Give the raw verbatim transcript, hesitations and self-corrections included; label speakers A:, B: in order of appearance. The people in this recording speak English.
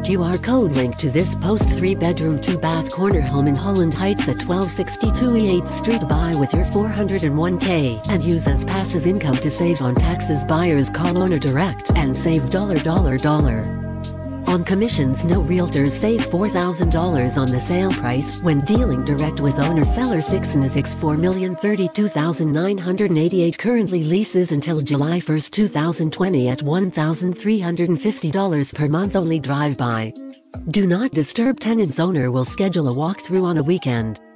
A: Q R code link to this post three bedroom two bath corner home in Holland Heights at twelve sixty-two E eighth Street. Buy with your four hundred one K and use as passive income to save on taxes. Buyers call owner direct and save dollar dollar dollar. On commissions, no realtors save four thousand dollars on the sale price when dealing direct with owner. Seller six N six four million thirty-two thousand nine hundred eighty-eight. Currently leases until July first two thousand twenty at one thousand three hundred fifty dollars per month only. Drive by. Do not disturb tenants. Owner will schedule a walkthrough on a weekend.